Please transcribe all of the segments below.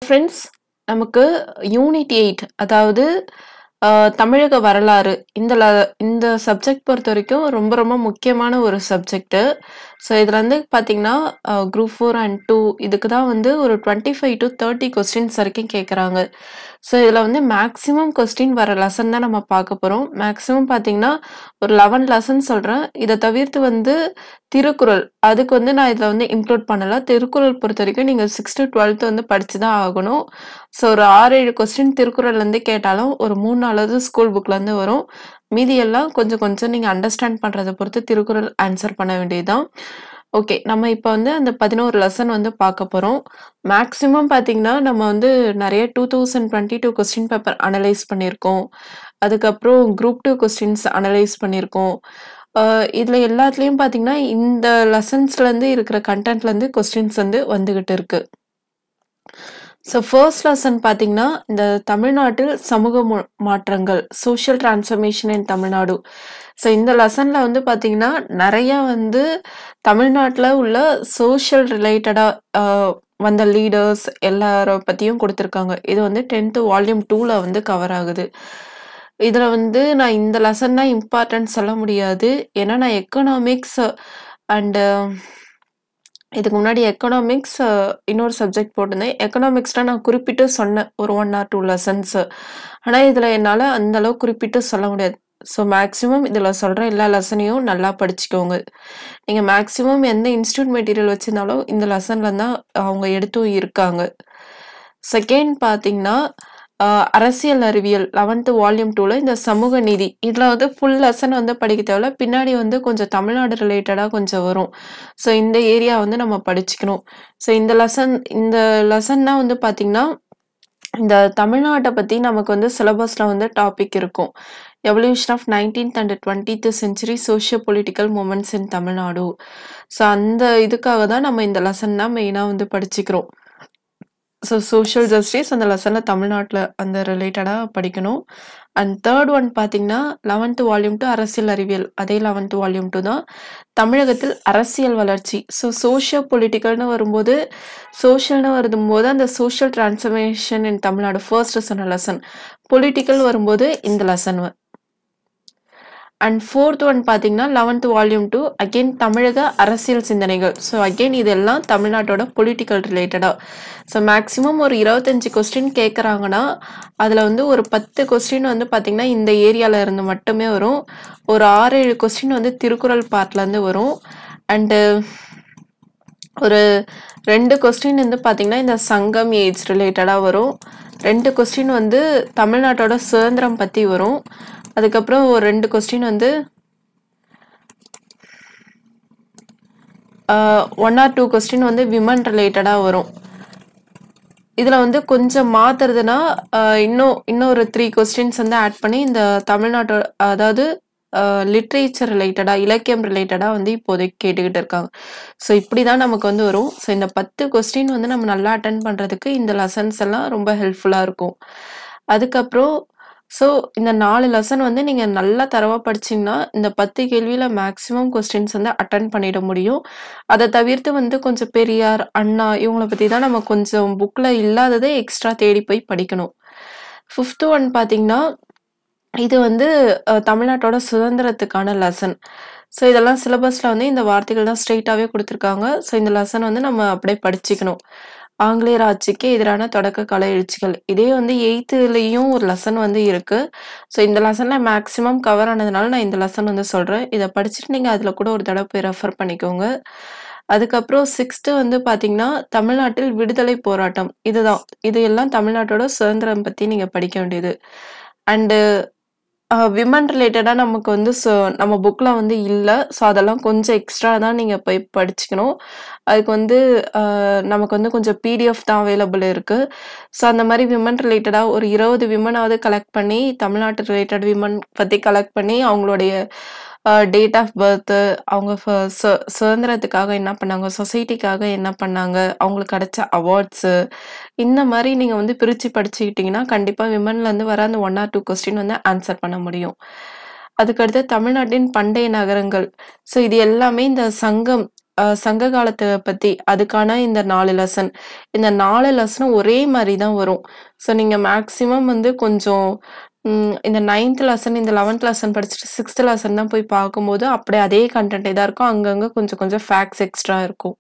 Friends, நமக்கு unit 8 அதாவது தமிழக வரலாறு இந்த சப்ஜெக்ட் பொறுத்தவரைக்கும் ரொம்ப ரொம்ப முக்கியமான ஒரு சப்ஜெக்ட்டு. ஸோ இதில வந்து பார்த்தீங்கன்னா, குரூப் 4 அண்ட் 2 இதுக்கு தான் வந்து ஒரு 25 டூ 30 கொஸ்டின்ஸ் வரைக்கும் கேட்குறாங்க. ஸோ இதில வந்து மேக்ஸிமம் கொஸ்டின் வர லெசன் தான் நம்ம பார்க்க போறோம். மேக்ஸிமம் பார்த்தீங்கன்னா, ஒரு 11 லெசன் சொல்றேன். இத தவிர்த்து வந்து திருக்குறள், அதுக்கு வந்து நான் இதில வந்து இன்க்ளூட் பண்ணல. திருக்குறள் பொறுத்தவரைக்கும் நீங்க 6த், 12த் வந்து படிச்சு தான் ஆகணும். ஸோ ஒரு 6, 7 கொஸ்டின் திருக்குறள்லேருந்து கேட்டாலும் ஒரு 3, 4 ஸ்கூல் புக்லேருந்து வரும். மீதி எல்லாம் கொஞ்சம் கொஞ்சம் நீங்க அண்டர்ஸ்டாண்ட் பண்றத பொறுத்து திருக்குறள் ஆன்சர் பண்ண வேண்டியது தான். ஓகே. நம்ம இப்ப வந்து அந்த 11 லெசன் வந்து பார்க்க போறோம். மேக்ஸிமம் பார்த்தீங்கன்னா, நம்ம வந்து நெறைய 2022 கொஸ்டின் பேப்பர் அனலைஸ் பண்ணியிருக்கோம். அதுக்கப்புறம் குரூப் 2 கொஸ்டின்ஸ் அனலைஸ் பண்ணியிருக்கோம். இதுல எல்லாத்துலயும் பார்த்தீங்கன்னா, இந்த லெசன்ஸ்லேருந்து இருக்கிற கன்டென்ட்லேருந்து கொஸ்டின்ஸ் வந்து வந்துகிட்டு இருக்கு. ஸோ ஃபர்ஸ்ட் லெசன் பார்த்தீங்கன்னா, இந்த தமிழ்நாட்டில் சமூக மாற்றங்கள் social transformation in Tamil Nadu. So இந்த லெசன்ல வந்து பார்த்தீங்கன்னா, நெறைய வந்து தமிழ்நாட்ல உள்ள சோஷியல் ரிலேட்டடா வந்த லீடர்ஸ் எல்லார பத்தியும் குடுத்துருக்காங்க. இது வந்து 10th வால்யூம் 2ல வந்து கவர் ஆகுது. இதுல வந்து நான் இந்த லெசன் தான் இம்பார்ட்டன்ட் சொல்ல முடியாது. ஏன்னா நான் எக்கனாமிக்ஸ் அண்ட் இதுக்கு முன்னாடி எக்கனாமிக்ஸ் இன்னொரு சப்ஜெக்ட் போட்டிருந்தேன். எக்கனாமிக்ஸ்ல நான் குறிப்பிட்டு சொன்னேன் ஒரு 1 ஆர் 2 லெசன்ஸ். ஆனா இதுல என்னால அந்த அளவுக்கு குறிப்பிட்டு சொல்ல முடியாது. ஸோ மேக்ஸிமம் இதுல சொல்ற எல்லா லெசனையும் நல்லா படிச்சுக்கோங்க. நீங்க மேக்ஸிமம் எந்த இன்ஸ்டிடியூட் மெட்டீரியல் வச்சிருந்தாலும் இந்த லெசன்ல தான் அவங்க எடுத்தும் இருக்காங்க. செகண்ட் பார்த்தீங்கன்னா, அரசியல் அறிவியல் 11th வால்யூம் 2ல இந்த சமூக நீதி. இதுல வந்து ஃபுல் லெசன் வந்து படிக்க தேவையில்ல. பின்னாடி வந்து கொஞ்சம் தமிழ்நாடு ரிலேட்டடா கொஞ்சம் வரும். ஸோ இந்த ஏரியா வந்து நம்ம படிச்சுக்கணும். ஸோ இந்த லெசன் தான் வந்து பார்த்தீங்கன்னா, இந்த தமிழ்நாட்ட பத்தி நமக்கு வந்து சிலபஸ்ல வந்து டாபிக் இருக்கும். Evolution of 19th and 20th century socio political movements in Tamil Nadu. So அந்த இதுக்காக தான் நம்ம இந்த லெசன் தான் மெயினா வந்து படிச்சுக்கிறோம். ஸோ சோஷியல் ஜஸ்டிஸ் அந்த லெசன்ல தமிழ்நாட்ல அந்த ரிலேட்டடா படிக்கணும். அண்ட் தேர்ட் ஒன் பார்த்தீங்கன்னா, 11th வால்யூம் 2 அரசியல் அறிவியல். அதே 11th வால்யூம் 2 தான். தமிழகத்தில் அரசியல் வளர்ச்சி. ஸோ சோஷியோ பொலிட்டிக்கல்னு வரும்போது அந்த social transformation in Tamil Nadu first சொன்ன லெசன். பொலிட்டிக்கல் வரும்போது இந்த லெசன். அண்ட் ஃபோர்த் ஒன் பார்த்தீங்கன்னா, 11th வால்யூம் 2 அகெயின் தமிழக அரசியல் சிந்தனைகள். ஸோ அகெயின் இதெல்லாம் தமிழ்நாட்டோட பொலிட்டிக்கல் ரிலேட்டடா. ஸோ மேக்ஸிமம் ஒரு 25 கொஸ்டின் கேட்குறாங்கன்னா, அதில் வந்து ஒரு 10 கொஸ்டின் வந்து பார்த்தீங்கன்னா, இந்த ஏரியால இருந்து மட்டுமே வரும். ஒரு 6, 7 கொஸ்டின் வந்து திருக்குறள் பார்ட்லேருந்து வரும். அண்டு ஒரு 2 கொஸ்டின் வந்து பார்த்தீங்கன்னா, இந்த சங்கம் ஏஜ் ரிலேட்டடா வரும். 2 கொஸ்டின் வந்து தமிழ்நாட்டோட சுதந்திரம் பத்தி வரும். அதுக்கப்புறம் ஒரு 2 கொஸ்டின் வந்து 1 ஆர் 2 கொஸ்டின் வந்து விமன் ரிலேட்டடா வரும். இதுல வந்து கொஞ்சம் மாத்துறதுன்னா, இன்னொரு 3 கொஸ்டின்ஸ் வந்து ஆட் பண்ணி இந்த தமிழ்நாட்டோட அதாவது லிட்ரேச்சர் ரிலேட்டடா, இலக்கியம் ரிலேட்டடா வந்து இப்போதைக்கு கேட்டுக்கிட்டு இருக்காங்க. ஸோ இப்படிதான் நமக்கு வந்து வரும். ஸோ இந்த 10 கொஸ்டின் வந்து நம்ம நல்லா அட்டெண்ட் பண்றதுக்கு இந்த லெசன்ஸ் எல்லாம் ரொம்ப ஹெல்ப்ஃபுல்லா இருக்கும். அதுக்கப்புறம் ஸோ இந்த 4 லெசன் வந்து நீங்க நல்லா தரவா படிச்சீங்கன்னா, இந்த 10 கேள்வியில மேக்ஸிமம் கொஸ்டின்ஸ் வந்து அட்டெண்ட் பண்ணிட முடியும். அத தவிர்த்து வந்து கொஞ்சம் பெரியார், அண்ணா இவங்கள பத்தி தான் நம்ம கொஞ்சம் புக்ல இல்லாததை எக்ஸ்ட்ரா தேடி போய் படிக்கணும். 5th ஒன் பார்த்தீங்கன்னா, இது வந்து தமிழ்நாட்டோட சுதந்திரத்துக்கான லெசன். ஸோ இதெல்லாம் சிலபஸ்ல வந்து இந்த வார்த்தைகள் தான் ஸ்ட்ரெயிட்டாவே குடுத்துருக்காங்க. ஸோ இந்த லெசன் வந்து நம்ம அப்படியே படிச்சுக்கணும். ஆங்கிலேயர் ஆட்சிக்கு எதிரான தொடக்க கால எழுச்சிகள். இதே வந்து 8த்லயும் ஒரு லெசன் வந்து இருக்கு. ஸோ இந்த லெசன்ல மேக்ஸிமம் கவர் ஆனதுனால நான் இந்த லெசன் வந்து சொல்றேன். இத படிச்சுட்டு நீங்க அதுல கூட ஒரு தடவ போய் ரெஃபர் பண்ணிக்கோங்க. அதுக்கப்புறம் 6th வந்து பார்த்தீங்கன்னா, தமிழ்நாட்டில் விடுதலை போராட்டம். இதுதான். இது எல்லாம் தமிழ்நாட்டோட சுதந்திரம் பத்தி நீங்க படிக்க வேண்டியது. அண்டு விமன் ரிலேட்டடா நமக்கு வந்து நம்ம புக்ல வந்து இல்ல. ஸோ அதெல்லாம் கொஞ்சம் எக்ஸ்ட்ரா தான் நீங்க போய் படிச்சுக்கணும். அதுக்கு வந்து நமக்கு வந்து கொஞ்சம் பிடிஎஃப் தான் அவைலபிள் இருக்கு. ஸோ அந்த மாரி விமன் ரிலேட்டடா ஒரு 20 விமனாவது கலெக்ட் பண்ணி, தமிழ்நாட்டு ரிலேட்டட் விமன் பத்தி கலெக்ட் பண்ணி, அவங்களுடைய டேட் ஆஃப் பர்த், அவங்க சுதந்திரத்துக்காக என்ன பண்ணாங்க, சொசைட்டிக்காக என்ன பண்ணாங்க, அவங்களுக்கு கிடைச்ச அவார்ட்ஸு, இந்த மாரி நீங்க வந்து பிரிச்சு படிச்சுக்கிட்டீங்கன்னா, கண்டிப்பா விமன்லேருந்து வர அந்த 1 ஆர் 2 கொஸ்டின் வந்து ஆன்சர் பண்ண முடியும். அதுக்கடுத்து தமிழ்நாட்டின் பண்டைய நகரங்கள். ஸோ இது எல்லாமே இந்த சங்கம் சங்க காலத்த பத்தி அதுக்கான இந்த 4 லெசன். இந்த 4 லெசனும் ஒரே மாரி தான் வரும். ஸோ நீங்க மேக்ஸிமம் வந்து கொஞ்சம் இந்த 9த் லெசன், இந்த 11த் லெசன் படிச்சுட்டு 6த் லெசன் தான் போய் பார்க்கும்போது, அப்படியே அதே கன்டென்ட்டே தான் இருக்கும். அங்கங்க கொஞ்சம் கொஞ்சம் ஃபேக்ட்ஸ் எக்ஸ்ட்ரா இருக்கும்.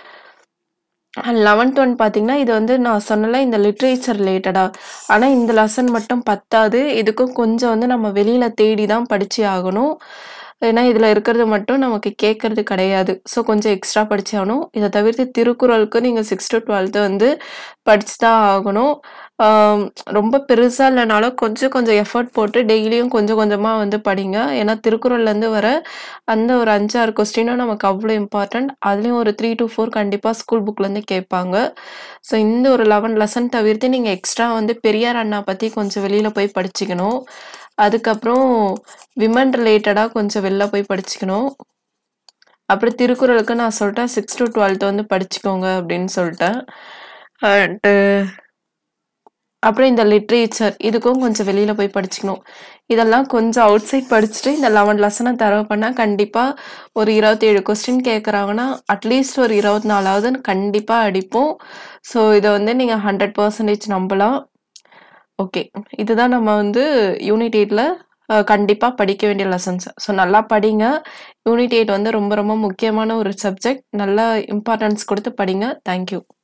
11த் ஒன் பார்த்தீங்கன்னா, இது வந்து நான் சொன்னேன்ல இந்த லிட்ரேச்சர் ரிலேட்டடா. ஆனா இந்த லெசன் மட்டும் பத்தாது. இதுக்கும் கொஞ்சம் வந்து நம்ம வெளியில தேடி தான் படிச்சே ஆகணும். ஏன்னா இதுல இருக்கிறது மட்டும் நமக்கு கேட்கறது கிடையாது. ஸோ கொஞ்சம் எக்ஸ்ட்ரா படிச்சே ஆகணும். இத தவிர்த்து திருக்குறளுக்கு நீங்க 6-12 வந்து படிச்சு தான் ஆகணும். ஆம், ரொம்ப பெருசா இல்லனாலும் கொஞ்சம் கொஞ்சம் எஃபோர்ட் போட்டு டெய்லியும் கொஞ்சம் கொஞ்சமா வந்து படிங்க. ஏன்னா திருக்குறள்லேருந்து வர அந்த ஒரு 5, 6 கொஸ்டினும் நமக்கு அவ்ளோ இம்பார்ட்டன்ட். அதுலயும் ஒரு 3-4 கண்டிப்பா ஸ்கூல் புக்லேருந்து கேட்பாங்க. ஸோ இந்த ஒரு 11 லெசன் தவிர்த்து நீங்க எக்ஸ்ட்ரா வந்து பெரியார் அண்ணா பத்தி கொஞ்சம் வெளியில போய் படிச்சுக்கணும். அதுக்கப்புறம் விமன் ரிலேட்டடா கொஞ்சம் வெளில போய் படிச்சுக்கணும். அப்புறம் திருக்குறளுக்கு நான் சொல்லிட்டேன் 6-12 வந்து படிச்சுக்கோங்க அப்படின்னு சொல்லிட்டேன். அண்ட் அப்புறம் இந்த லிட்ரேச்சர் இதுக்கும் கொஞ்சம் வெளியில போய் படிச்சுக்கணும். இதெல்லாம் கொஞ்சம் அவுட் சைட் படிச்சுட்டு இந்த 11 லெசன தரவு பண்ணா கண்டிப்பா ஒரு 27 கொஸ்டின் கேட்குறாங்கன்னா, அட்லீஸ்ட் ஒரு 24வது கண்டிப்பா அடிப்போம். ஸோ இத வந்து நீங்க 100% நம்பலாம். ஓகே. இதுதான் நம்ம வந்து யூனிட் 8ல கண்டிப்பா படிக்க வேண்டிய லெசன்ஸ். ஸோ நல்லா படிங்க. யூனிட் 8 வந்து ரொம்ப ரொம்ப முக்கியமான ஒரு சப்ஜெக்ட். நல்லா இம்பார்ட்டன்ஸ் குடுத்து படிங்க. Thank you.